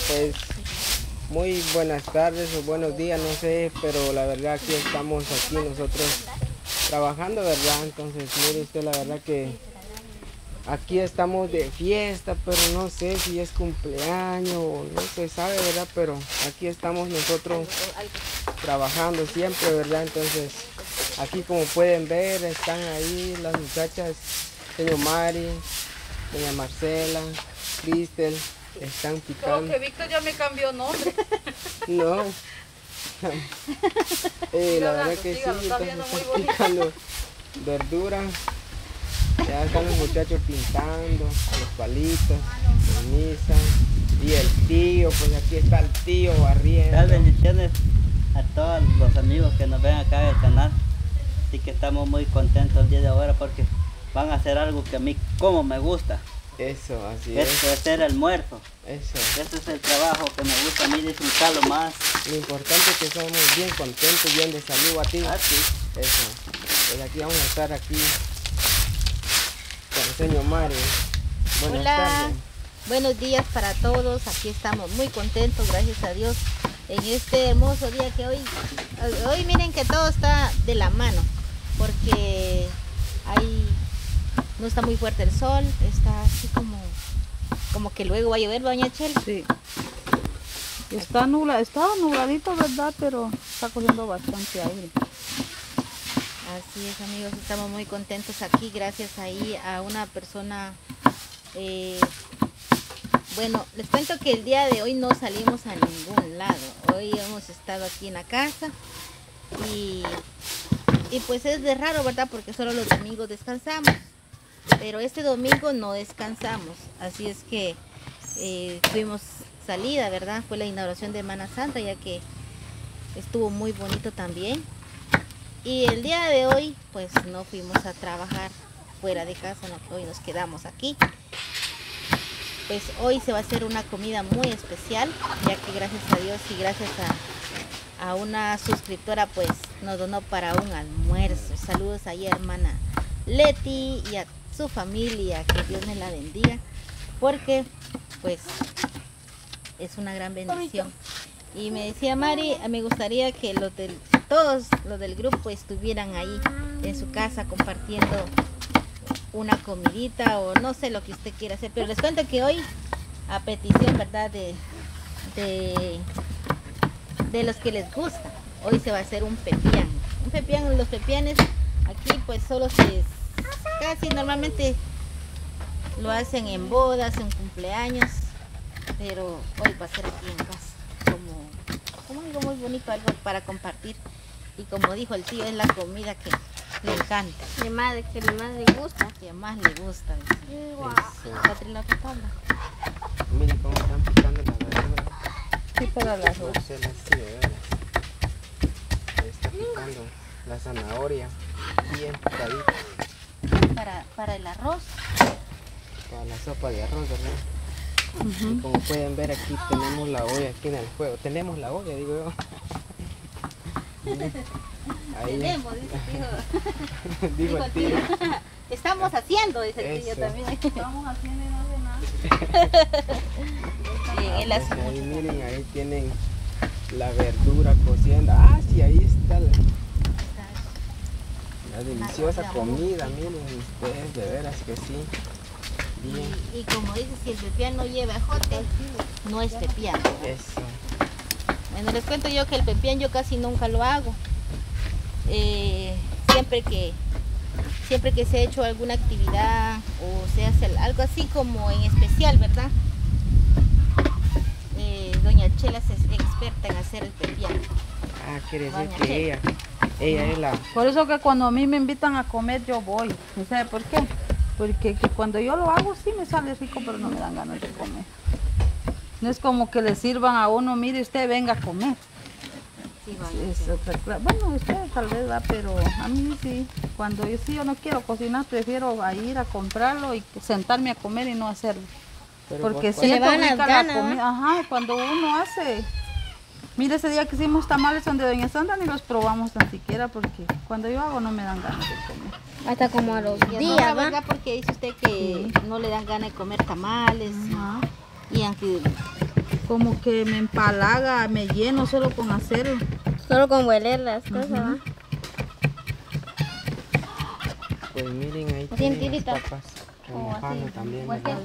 Pues muy buenas tardes o buenos días, no sé, pero la verdad aquí estamos aquí nosotros trabajando, ¿verdad? Entonces, mire usted, la verdad que aquí estamos de fiesta, pero no sé si es cumpleaños o no se sabe, ¿verdad? Pero aquí estamos nosotros trabajando siempre, ¿verdad? Entonces, aquí como pueden ver, están ahí las muchachas, señor Mari, doña Marcela, Cristel, están picando. Creo que Víctor ya me cambió nombre. No. La verdad que sí, está entonces viendo muy están bonito. picando verdura. Ya están los muchachos pintando los palitos, ceniza. Y el tío, pues aquí está el tío barriendo. Las bendiciones a todos los amigos que nos ven acá en el canal. Así que estamos muy contentos el día de ahora porque van a hacer algo que a mí como me gusta. Eso, así Es es. hacer el almuerzo. Eso. Ese es el trabajo que me gusta a mí disfrutarlo más. Lo importante es que somos bien contentos, bien de salud a ti. Ah, sí. Eso. Pues aquí vamos a estar aquí con el señor Mario. Buenas Hola, tardes. buenos días para todos. Aquí estamos muy contentos, gracias a Dios, en este hermoso día que hoy miren que todo está de la mano, porque no está muy fuerte el sol, está así como que luego va a llover, doña Chel. Sí. Está nubladito, ¿verdad? Pero está cogiendo bastante aire. Así es, amigos, estamos muy contentos aquí, gracias ahí a una persona. Bueno, les cuento que el día de hoy no salimos a ningún lado. Hoy hemos estado aquí en la casa y pues es de raro, ¿verdad? Porque solo los domingos descansamos. Pero este domingo no descansamos. Así es que tuvimos salida, ¿verdad? Fue la inauguración de Semana Santa, ya que estuvo muy bonito también. Y el día de hoy, pues no fuimos a trabajar fuera de casa, no, hoy nos quedamos aquí. Pues hoy se va a hacer una comida muy especial, ya que gracias a Dios y gracias a una suscriptora, pues nos donó para un almuerzo. Saludos ahí a hermana Leti y a su familia, que Dios me la bendiga, porque pues es una gran bendición. Y me decía Mari, me gustaría que todos los del grupo estuvieran ahí en su casa compartiendo una comidita o no sé lo que usted quiera hacer, pero les cuento que hoy, a petición, ¿verdad? De los que les gusta, hoy se va a hacer un pepián. Un pepián, los pepianes aquí pues casi normalmente lo hacen en bodas, en cumpleaños, pero hoy va a ser aquí en casa, como algo muy bonito, algo para compartir. Y como dijo el tío, es la comida que le encanta. Que más le gusta. Que más le gusta. Wow. Patri, la tabla. Miren cómo están picando las verduras. Sí, para las dos. Marcela, sí, de veras. Está picando la zanahoria bien picadita Para el arroz. para la sopa de arroz, ¿verdad? Y como pueden ver, aquí tenemos la olla aquí en el fuego. Tenemos la olla, digo yo. Ahí. Tenemos, dice el tío. Digo el tío. Estamos haciendo, dice el tío Eso. también. Estamos haciendo y no hace nada. Él hace Pues ahí mucho. miren, ahí tienen la verdura cociendo. Ah, sí, ahí está la deliciosa comida, miren ustedes, de veras que sí. Bien, Y como dice, si el pepián no lleva ajote, no es pepián. eso. Bueno, les cuento yo que el pepián yo casi nunca lo hago. Siempre que se ha hecho alguna actividad o se hace algo así como en especial, ¿verdad? Doña Chela es experta en hacer el pepián. Ah, quiere decir Doña que Chela. ella es la... Por eso que cuando a mí me invitan a comer yo voy. ¿Y sabe por qué? Porque que cuando yo lo hago sí me sale rico, pero no me dan ganas de comer. No es como que le sirvan a uno, mire usted, venga a comer. Sí, Es otra bueno, usted tal vez va, pero a mí sí. Cuando yo no quiero cocinar, prefiero ir a comprarlo y sentarme a comer y no hacerlo. Pero Porque vos, Se le siento van las rica la ganas, comida. Ajá, cuando uno hace. Mire, ese día que hicimos tamales donde doña Sandra ni los probamos tan siquiera porque cuando yo hago no me dan ganas de comer. Hasta como a los Y no, días, la ¿va? verdad, porque dice usted que no le dan ganas de comer tamales. Ajá. Y aunque como que me empalaga, me lleno solo con hacerlo. Solo con hueler las cosas, ¿va? Pues miren, ahí Así tienen las enterita. papas remojando también, Pues ¿verdad?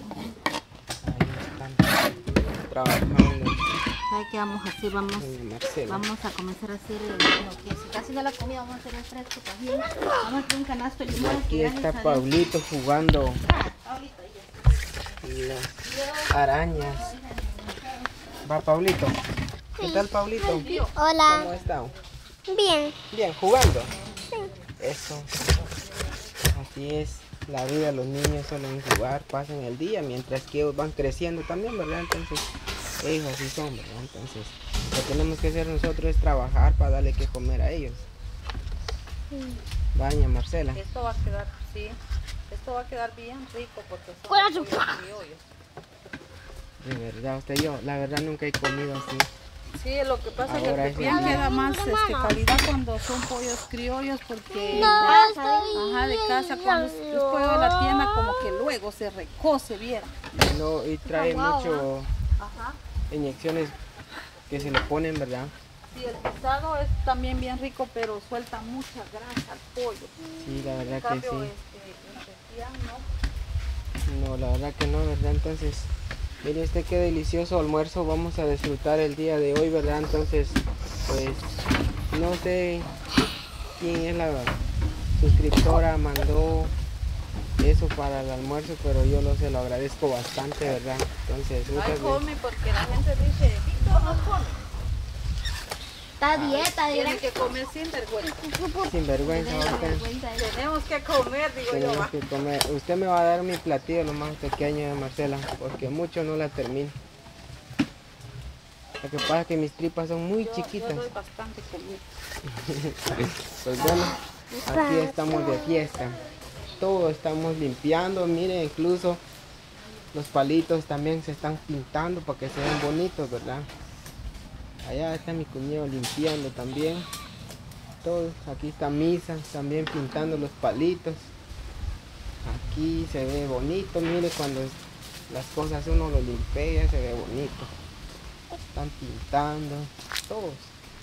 Ahí están trabajando. ¿Sabe qué vamos a hacer? Vamos Doña Marcela. a comenzar a hacer lo que si casi no la comida, vamos a hacer el fresco también. Vamos a hacer un canasto de Y limón. aquí que está gracias a Dios- Pablito jugando Pablito, ahí las arañas. Va, Pablito. ¿Qué tal, Pablito? ¿Cómo Hola. está? Bien. Bien, jugando. Eso. Así es la vida, los niños suelen jugar, pasan el día, mientras que ellos van creciendo también, ¿verdad? Entonces, ellos así son, ¿verdad? Entonces, lo que tenemos que hacer nosotros es trabajar para darle que comer a ellos. Doña Marcela. Esto va a quedar, sí, esto va a quedar bien rico porque son Con pollos criollos. De verdad, yo la verdad nunca he comido así. Sí, lo que pasa es que Ahora el es pipián un- queda más calidad cuando son pollos criollos porque No, ajá, de casa cuando es pollo de la tienda como que luego se recoce bien. No, y trae mucho Ajá. inyecciones que se le ponen, ¿verdad? Sí, el guisado es también bien rico, pero suelta mucha grasa al pollo. Sí, la En verdad que cambio, sí. el pipián no. No, la verdad que no, ¿verdad? Entonces, mire usted qué delicioso almuerzo vamos a disfrutar el día de hoy, ¿verdad? Entonces, pues, no sé quién es la suscriptora, mandó eso para el almuerzo, pero yo se lo agradezco bastante, ¿verdad? Entonces, Ay, muchas gracias. come porque la gente dice, Víctor no come. Está dieta, Tiene que comer sin vergüenza. Sin vergüenza, ahorita Tenemos que comer, digo yo. tenemos Va. que comer. Usted me va a dar mi platillo lo más pequeño de Marcela, porque mucho no la termino. Lo que pasa es que mis tripas son muy chiquitas. Yo doy bastante comida. Pues bueno, aquí estamos de fiesta. Todo estamos limpiando, miren, incluso los palitos también se están pintando para que se vean bonitos, ¿verdad? Allá está mi cuñado limpiando también. Todos, aquí está Misa también pintando los palitos. Aquí se ve bonito, mire cuando las cosas uno lo limpia se ve bonito. Están pintando, todos.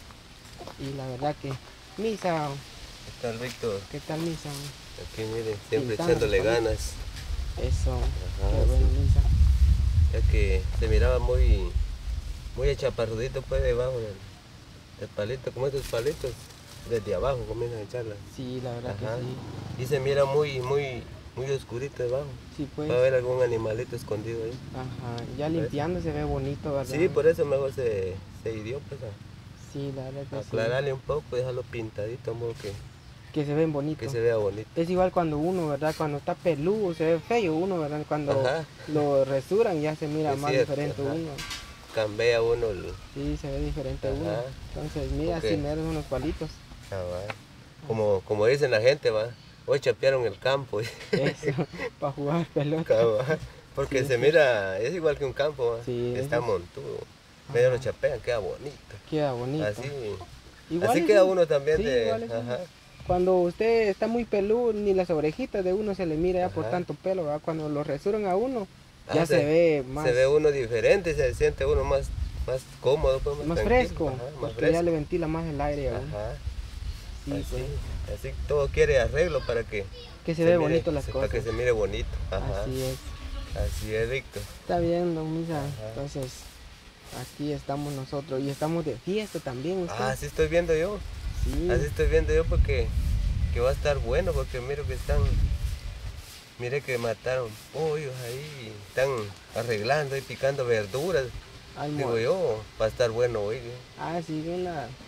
Y la verdad que Misa, ¿Qué tal, Víctor? ¿qué tal Misa? Aquí miren, siempre Pintando, echándole ¿no? ganas. Eso, Ajá, qué bueno Misa. Ya que se miraba muy achaparrudito pues debajo del palito, como estos palitos, desde abajo comienzan a echarla. Sí, la verdad Ajá. que sí. Y se mira muy oscurito debajo. Sí, pues. Va a haber algún animalito escondido ahí. Ajá, ya limpiando se ve bonito, ¿verdad? Sí, por eso mejor se hirió pues Sí, la verdad que a sí. aclararle un poco, dejarlo pintadito, modo Que se ven bonitos. que se vea bonito. Es igual cuando uno, ¿verdad? Cuando está peludo se ve feo uno, ¿verdad? Cuando Ajá. lo resuran ya se mira Es más cierto, diferente ajá. uno. Cambia uno el... Sí, se ve diferente Ajá. uno. Entonces, mira, Ok. así meros unos palitos. Ah, va. Como dicen la gente, va. Hoy chapearon el campo. Eso, para jugar pelota. Cabal, porque Sí, se sí. mira, es igual que un campo, ¿va? Sí, Está eso es- montudo. Medio Ajá. lo chapean, queda bonito. Queda bonito. Así, Igual así es queda un- uno también sí, de... igual es un- Ajá. Cuando usted está muy peludo, ni las orejitas de uno se le mira ya por Ajá. tanto pelo, ¿verdad? Cuando lo resuran a uno, ya Ah, se ve más, Se ve uno diferente, se siente uno más cómodo, pues, más tranquilo. fresco, Ajá, más porque fresco. ya le ventila más el aire a uno. Ajá. Sí, así, pues, así todo quiere arreglo para que que se ve mire- bonito las para cosas. que se mire bonito. Ajá. Así es. Víctor. Está bien, don Misa. Ajá. Entonces, aquí estamos nosotros y estamos de fiesta también. ¿Usted? Ah, así estoy viendo yo. sí. Así estoy viendo yo porque que va a estar bueno porque miro que están, mire que mataron pollos ahí, están arreglando y picando verduras. Digo yo, va a estar bueno hoy. Ah, sí, bien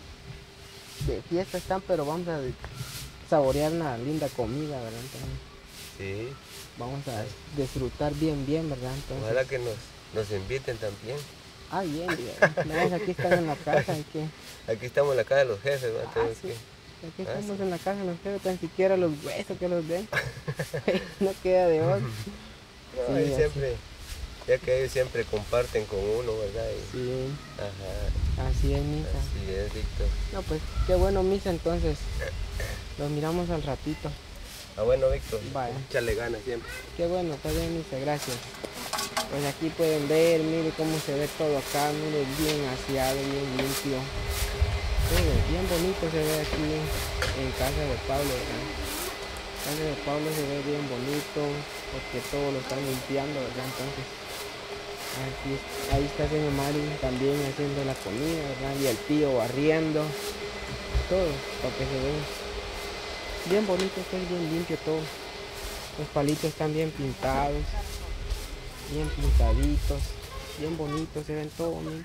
de fiesta están, pero vamos a saborear una linda comida, ¿verdad? Entonces, Sí, vamos a disfrutar bien, ¿verdad? Entonces, ojalá que nos inviten también. ah, bien, bien. No, aquí están en la casa, hay que... Aquí estamos en la casa de los jefes, ¿va? Tenemos sí. que- Aquí Ah, estamos en la casa, no quiero tan siquiera los huesos que los den. No queda de otro. No, Sí, y así. siempre, ya que ellos siempre comparten con uno, ¿verdad? Y- Sí, Ajá, así es, Misa. así es, Víctor. No, pues qué bueno, Misa, entonces. Los miramos al ratito. Ah, bueno, Víctor, Vaya. échale ganas siempre. Qué bueno, está bien, Misa, gracias. Pues aquí pueden ver, mire cómo se ve todo acá, mire, bien aseado, bien limpio. Todo bien bonito se ve aquí en casa de Pablo, ¿verdad? Casa de Pablo se ve bien bonito porque todo lo están limpiando, ¿verdad? Entonces, aquí, ahí está señor Mari también haciendo la comida, ¿verdad? Y el tío barriendo, todo, para que se vea bien bonito, está bien limpio todo. Los palitos están bien pintados, bien pintaditos, bien bonitos, se ven todo, miren.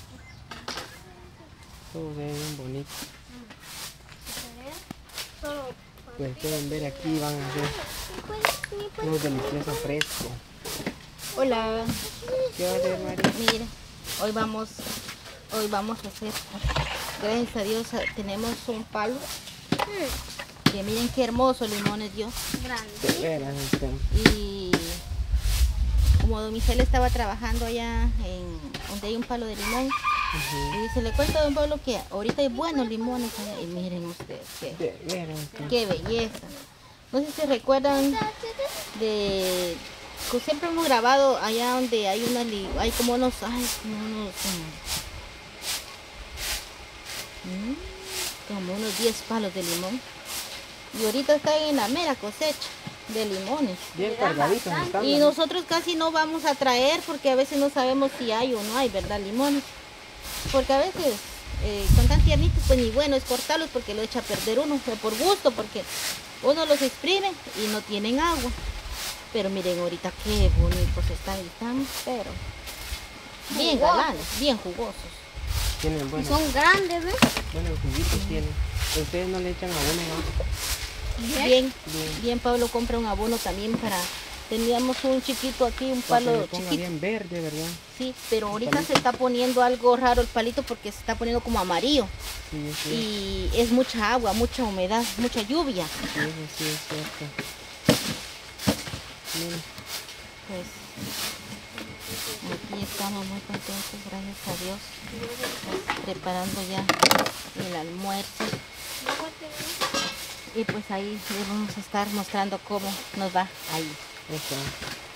Todo se ve bien bonito. Pues pueden ver aquí, van a hacer unos deliciosos frescos. Hola. ¿Qué va a hacer, María? Mire, hoy vamos a hacer, gracias a Dios tenemos un palo. Que miren qué hermosos limones dio. De veras, Y como don Michel estaba trabajando allá en donde hay un palo de limón, y dice, le cuento a don Pablo que ahorita hay buenos limones allá. Y miren ustedes, de veras, qué belleza. No sé si recuerdan de que siempre hemos grabado allá donde hay hay como unos, como unos 10 palos de limón. Y ahorita están en la mera cosecha de limones. bien cargaditos están. Y nosotros casi no vamos a traer porque a veces no sabemos si hay o no hay, ¿verdad? Limones. Porque a veces son tan tiernitos, pues ni bueno es cortarlos porque lo echa a perder uno, o por gusto, porque uno los exprime y no tienen agua. Pero miren ahorita qué bonitos están, pero bien galanes, bien jugosos. Tienen Y buenos, son grandes, ¿ves? buenos juguitos tienen. Ustedes no le echan abono, ¿no? Bien, Pablo compra un abono también para... Teníamos un chiquito aquí, un Para que palo le ponga chiquito. bien verde, ¿verdad? Sí, pero ahorita se está poniendo algo raro el palito porque se está poniendo como amarillo. Sí, sí. Y es mucha agua, mucha humedad, mucha lluvia. Sí, eso sí es cierto. Miren, Pues aquí estamos muy contentos, gracias a Dios. Pues, preparando ya el almuerzo. Y pues ahí les vamos a estar mostrando cómo nos va ahí. eso.